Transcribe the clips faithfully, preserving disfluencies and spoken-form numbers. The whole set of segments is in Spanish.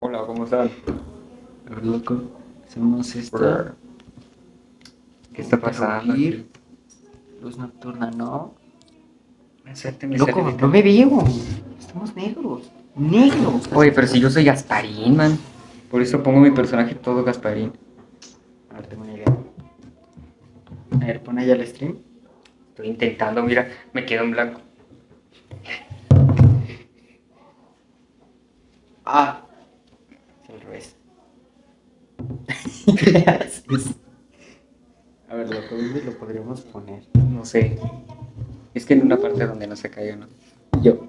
Hola, ¿cómo están? A ver, loco, hacemos esto. Brr. ¿Qué está pasando Interrumpir. aquí? Luz nocturna, no. Me salte, me Loco, sale no me veo. Estamos negros. Negros. Oye, pero si yo soy Gasparín, man. Por eso pongo mi personaje todo Gasparín. A ver, tengo una idea. A ver, pon allá el stream. Estoy intentando, mira, me quedo en blanco. Ah, es al revés. ¿Qué haces? A ver, loco, ¿dónde lo podríamos poner? No sé. Es que en una parte donde no se caiga, ¿no? Yo.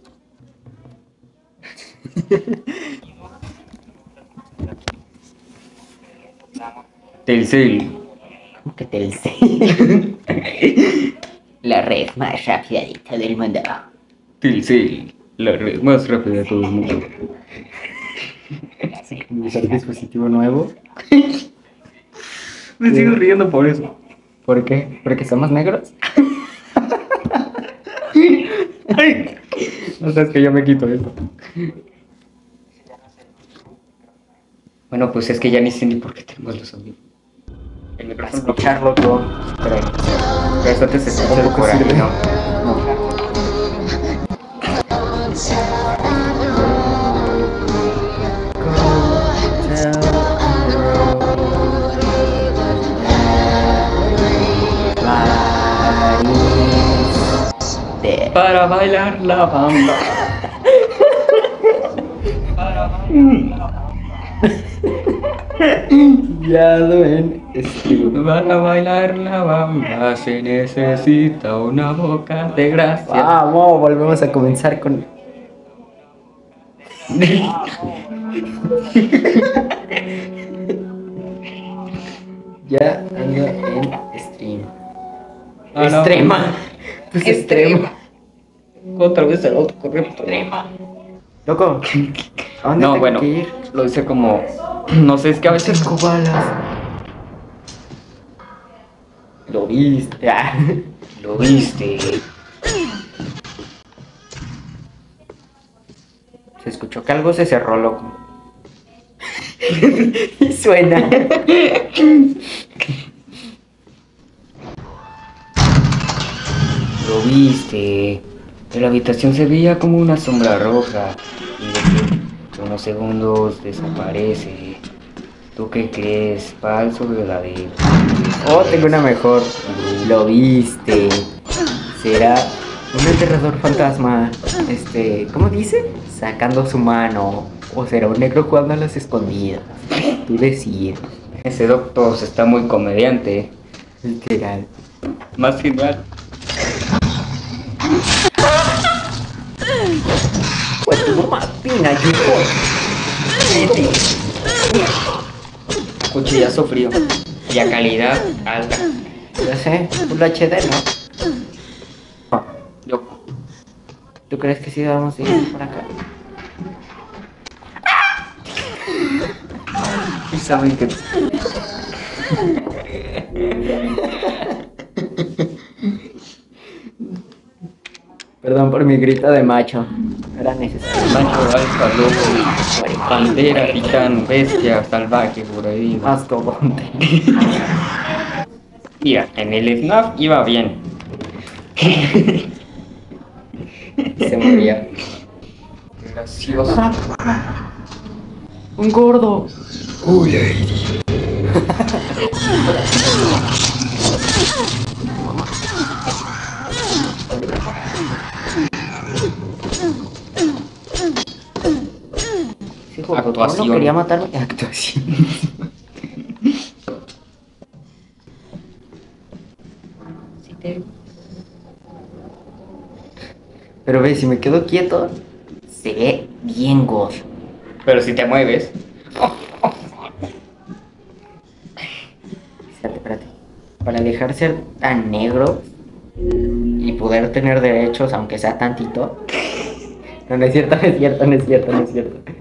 Telcel. ¿Cómo que Telcel? La red más rápida de todo el mundo. Telcel. La red más rápida de todo el mundo. Usar dispositivo nuevo. Me sigo riendo por eso. ¿Por qué? ¿Porque somos negros? No sabes que yo me quito esto. Bueno, pues es que ya ni sé ni por qué tenemos los sonidos. El Para micrófono lo escuchar, loco. Espera. Pero eso te se escucha de Tampoco por ahí, sirve. ¿no? No. París. Para bailar la bamba. Ya lo ven. Escribo. Para bailar la bamba se necesita una boca de gracia. Vamos, volvemos a comenzar con. Ya ando en stream. Ah, no. Extrema. Pues extrema. Otra vez el autocorrecto. Loco, ¿a dónde No, tengo bueno, que ir? lo hice como. No sé, es que a veces. Cinco balas. Lo viste. Ah. Lo viste. Se escuchó que algo se cerró, loco. Y suena. Lo viste. En la habitación se veía como una sombra roja. Y después de unos segundos desaparece. ¿Tú qué crees? ¿Falso o verdadero? Oh, tengo una mejor. Lo viste. Será un enterrador fantasma. Este, ¿cómo dice? Sacando su mano. O será un negro jugando a las escondidas. Tú decides. Ese doctor está muy comediante. Literal. Más genial. Pues tu mamá, pina, yuco. Cuchillazo frío. Y a calidad alta. Ya sé, Full H D, ¿no? Yo. ¿Tú crees que sí vamos a ir por acá? Y saben que. Perdón por mi grito de macho. Era necesario. Macho, alfa, lobo, pantera, titán, bestia, salvaje, por ahí. Mastodonte. Mira, en el F NAF iba bien. Se moría. Gracioso. Un gordo. Uy, ay. Sí, gordo, Actuación. no quería matarme. Actuación. Sí te- Pero ve, si me quedo quieto, se ve bien god. Pero si te mueves. Espérate, espérate. Para dejar ser tan negro y poder tener derechos, aunque sea tantito. No, no es cierto, no es cierto, no es cierto, no es cierto.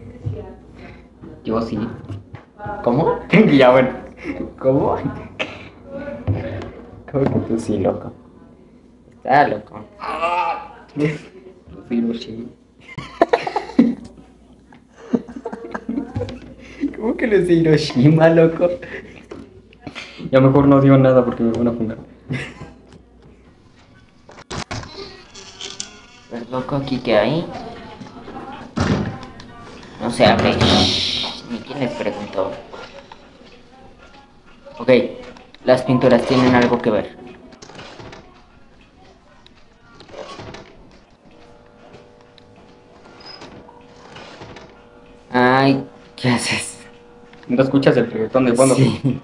Yo sí. ¿Cómo? Ya bueno. ¿Cómo? ¿Cómo que tú sí, loco? Está loco. Sí, lo sí. ¿Cómo que los de Hiroshima, loco? Ya mejor no digo nada porque me van a funar. Pero loco, ¿aquí qué hay? No se abre. Ni quién les preguntó. Ok, las pinturas tienen algo que ver. Ay, ¿qué haces? ¿No escuchas el reggaetón de fondo? Sí.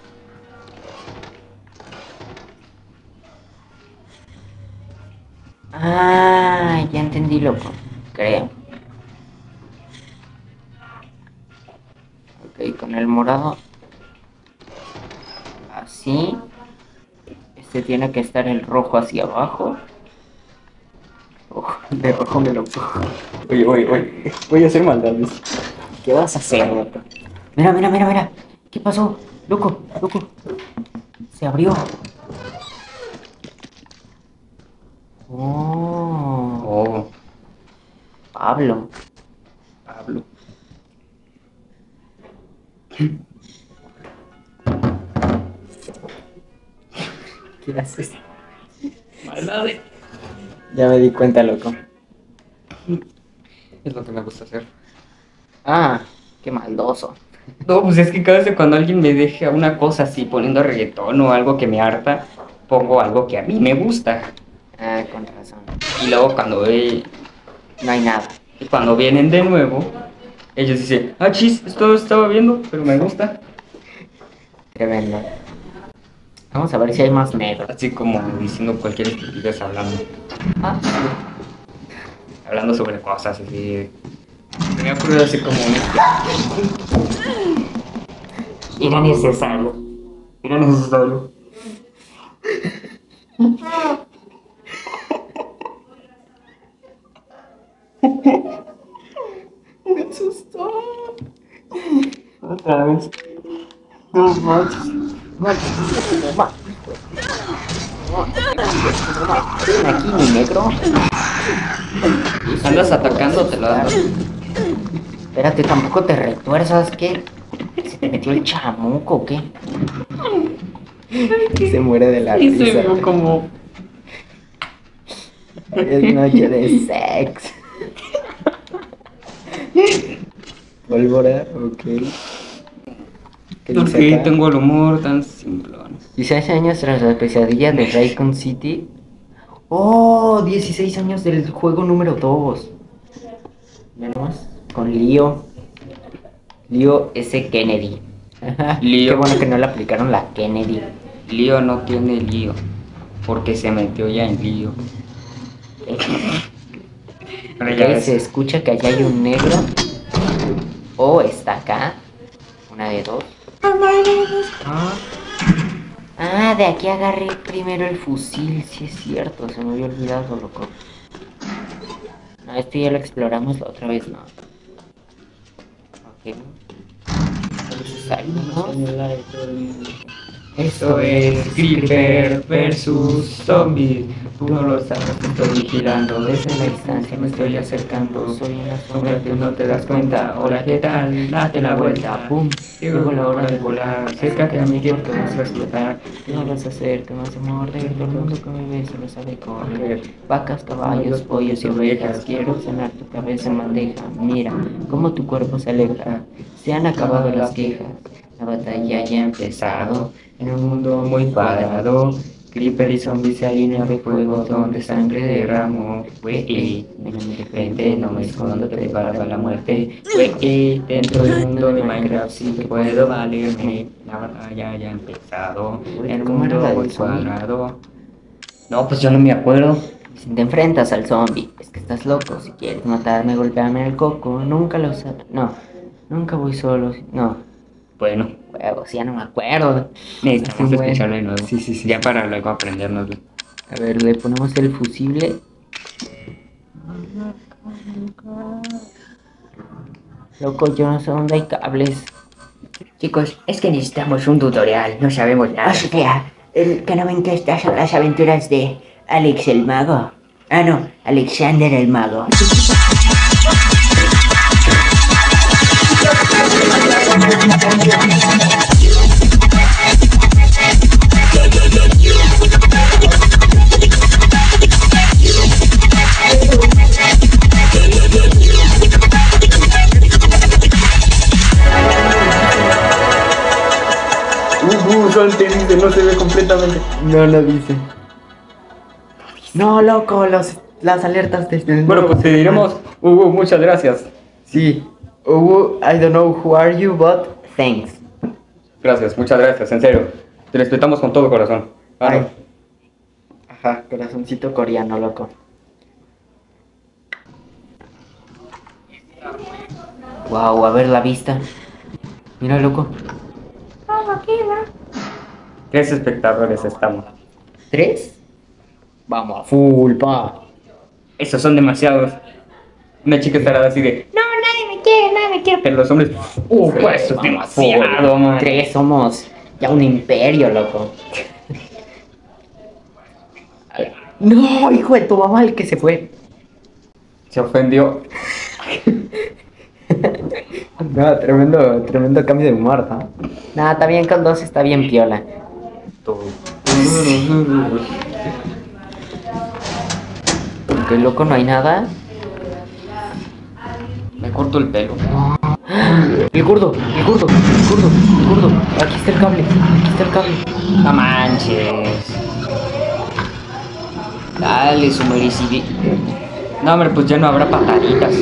Ah, ya entendí, loco. Creo. Ok, con el morado. Así. Este tiene que estar el rojo hacia abajo. Oh, de rojo me lo cojo. Oye, oye, oye. Voy a hacer maldades. ¿Qué vas a hacer, loco? Mira, mira, mira, mira. ¿Qué pasó? Loco, loco. Se abrió. Oh. Oh, Pablo. Pablo. ¿Qué haces? Maldades. Ya me di cuenta, loco. Es lo que me gusta hacer. Ah, qué maldoso. No, pues es que cada vez que cuando alguien me deja una cosa así, poniendo reggaetón o algo que me harta, pongo algo que a mí me gusta. Ah, con razón. Y luego cuando, eh, No hay nada. cuando vienen de nuevo, ellos dicen, ah, chis, esto lo estaba viendo, pero me gusta. Tremendo. Vamos a ver si hay más negro. Así como diciendo cualquier estupidez hablando. Ah, Hablando sobre cosas así. Se me ha ocurrido así como un... era necesario. Era necesario. Me asustó. Otra vez. No manches. Ven aquí, mi negro. Andas atacándote, lo andas. Espérate, tampoco te retuerzas, ¿qué? ¿Se te metió el chamuco o qué? Se muere de la Y se risa. vio como... Es noche de sex. Pólvora, ok. ¿Qué ¿Por dice qué acá? tengo el humor tan simplón? dieciséis años tras la pesadilla de Raycon City. Oh, dieciséis años del juego número dos. Menos con Leo. Leo S. Kennedy. Leo. Qué bueno que no le aplicaron la Kennedy. Lío no tiene lío, porque se metió ya en lío. Ahora ya Ok, ves. se escucha que allá hay un negro. O está acá. Una de dos. Ah, Ah, de aquí agarré primero el fusil. Sí es cierto, se me había olvidado, loco. No, este ya lo exploramos, la otra vez no. Ok. Entonces salimos. esto es Creeper versus Zombie. Tú no lo sabes, te estoy vigilando. Desde la distancia me estoy acercando. Soy una sombra que no te das cuenta. Hola, ¿qué tal? Date la vuelta. Pum. Llegó la hora de volar. Acércate a mí que te vas a explotar. ¿Qué no vas a hacer? Te vas a morder. Todo el mundo que me ve solo sabe correr. Vacas, caballos, pollos y ovejas. Quiero cenar tu cabeza en bandeja. Mira cómo tu cuerpo se aleja. Se han acabado las quejas. La batalla ya ha empezado. En un mundo muy cuadrado. Creeper y zombies se alinean de fuego donde sangre derramo. Wey, ven de frente, no me escondo, preparado a la muerte. Wey, dentro del mundo de Minecraft sí que puedo valerme. La batalla ya ha empezado. Uy, En un ¿cómo era mundo la del muy zombie? cuadrado. No, pues yo no me acuerdo. Si te enfrentas al zombie, es que estás loco. Si quieres matarme, golpeame en el coco. Nunca lo sa... No, nunca voy solo. No, Bueno, huevos, ya no me acuerdo. necesitamos Bueno. escucharlo de nuevo. Sí, sí, sí. Ya para luego aprendernoslo. A ver, le ponemos el fusible. Loco, yo no sé dónde hay cables. Chicos, es que necesitamos un tutorial, no sabemos nada. O sea, el, que no ven que estas son las aventuras de Alex el Mago. Ah, no, Alexander el Mago. visualmente dice, no se ve completamente. No lo dice. No, loco, los, las alertas de... Bueno, pues te diremos, Hugo, muchas gracias. Sí. Hugo, I don't know who are you, but thanks. Gracias, muchas gracias, en serio. Te respetamos con todo corazón. Ah, no. Ay. Ajá, corazoncito coreano, loco. Wow, a ver la vista. Mira, loco. Tres espectadores estamos. ¿Tres? Vamos a full, pa. Esos son demasiados. Una chica estará así de, No, nadie me quiere, nadie me quiere. pero los hombres, uh, pues eso es demasiado, man. Tres somos ya un imperio, loco. No, hijo de tu mamá, el que se fue. Se ofendió. No, tremendo, tremendo cambio de humor, ¿no? Nada, está bien con dos, está bien piola. Qué loco, no hay nada. Me corto el pelo. El gordo, el gordo, el gordo, el gordo. Aquí está el cable, aquí está el cable. No manches. Dale, su merecido. No, hombre, pues ya no habrá pataditas.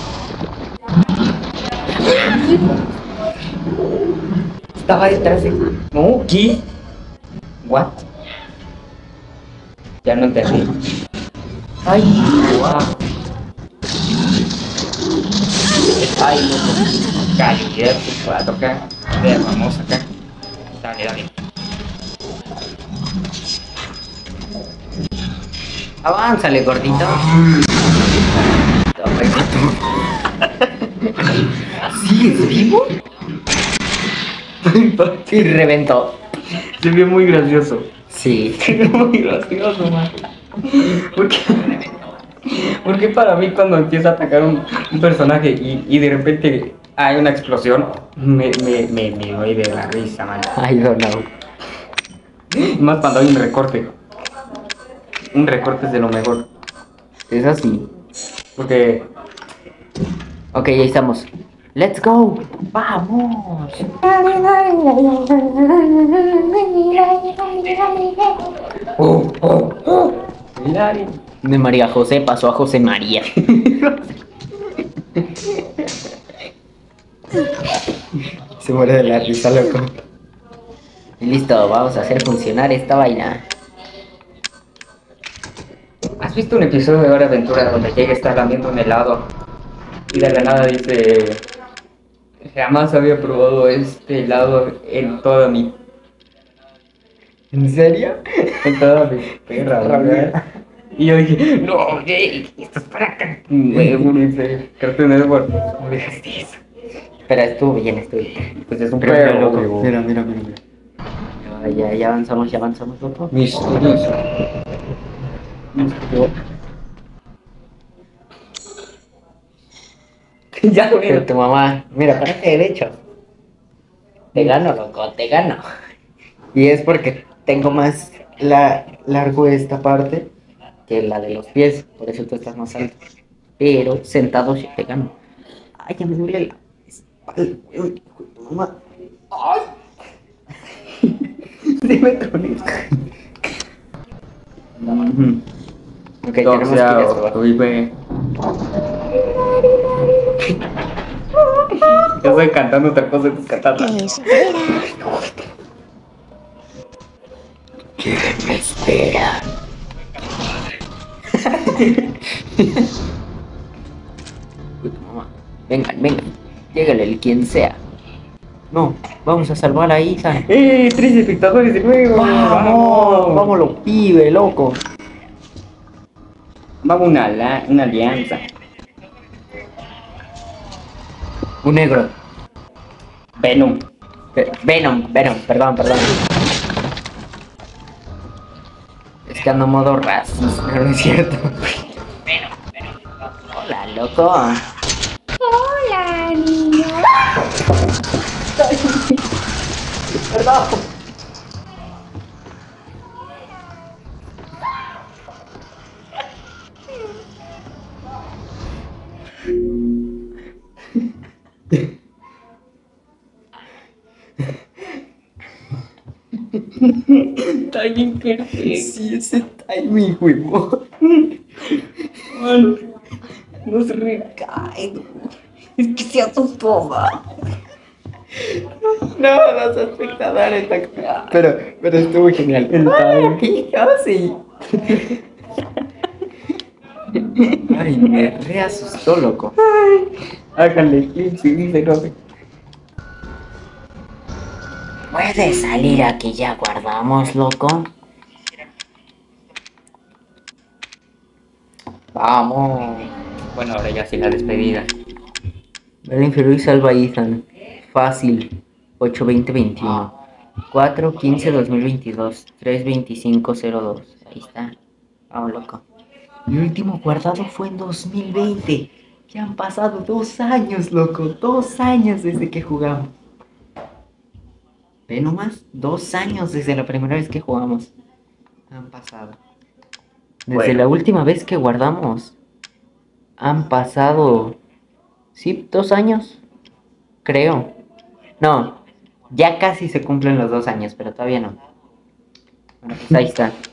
Estaba detrás de... ¿No? ¿Qué? ¿What? Ya no entendí. Ay, Wow. Ay, loco. Calidad, para tocar. A ver, vamos acá. Dale, dale. avánzale, gordito. ¿Sigues vivo? Y reventó. Se vio muy gracioso. Sí. Se vio muy gracioso, man. Porque, porque para mí cuando empieza a atacar un, un personaje y, y de repente hay una explosión, me, me, me, me doy de la risa, man. I don't know. Más cuando hay un recorte. Un recorte es de lo mejor. Es así. Porque Ok, ahí estamos. Let's go. Vamos. oh, oh, oh. Hilari. De María José pasó a José María. Se muere de la risa, loco. Y listo, vamos a hacer funcionar esta vaina. ¿Has visto un episodio de Hora de Aventura donde llega a estar lamiendo un helado y de la nada dice, jamás había probado este helado en toda mi, ¿En serio? en toda mi perra vida"? Y yo dije, no, gay, esto es para Cartoon Network. ¿Cómo dejaste eso? Pero estuvo bien, estuvo bien. Pues es un Pero, perro, loco. loco. Mira, mira, mira, mira. Ya, ya avanzamos, ya avanzamos, loco. Misterioso. Misterioso. Ya, Pero bueno. tu mamá, mira, parece derecho. Te gano, loco, te gano. Y es porque tengo más la, largo esta parte que la de los pies, por eso tú estás más alto. Pero sentado sí te gano. Ay, ya me duele la espalda, weón, hijo de tu mamá. Ay. Sí me troné. Ujú. Ok, O tenemos sea, que ir hasta abajo. uy, güey. Yo estoy cantando otra cosa y tú cantando. ¿Quién me espera? Uy, tu mamá. Vengan, vengan. Llegale el quien sea. No, vamos a salvar a Ethan. ¡Eh! ¡Tres espectadores de nuevo! Vamos, vamos los pibes, loco. Vamos una, ala- una alianza. Un negro. Venom. Ve- Venom, Venom, perdón, perdón. Es que ando modo racista, no es cierto. Venom, Venom. Hola, loco. Hola, niño. Perdón. Timing perfecto. Sí, ese timing, huevón. Man, no se recae. Es que se asustó, va. No, los espectadores. la- Pero, pero estuvo genial. El timing. Ay, yo sí. Ay, me re asustó, loco. Háganle clic si dice no sé. ¿Puedes salir a que ya guardamos, loco? Vamos. Bueno, ahora ya sí la despedida. Belén Ferro y salva a Ethan. Fácil. ocho veinte veintiuno. cuatro quince dos mil veintidós. tres veinticinco cero dos. Ahí está. Vamos, loco. Mi último guardado fue en dos mil veinte. Ya han pasado dos años, loco. Dos años desde que jugamos. Ve nomás. Dos años desde la primera vez que jugamos. Han pasado. Desde Bueno. la última vez que guardamos. Han pasado. Sí, dos años. Creo. No. Ya casi se cumplen los dos años, pero todavía no. Bueno, pues ahí está.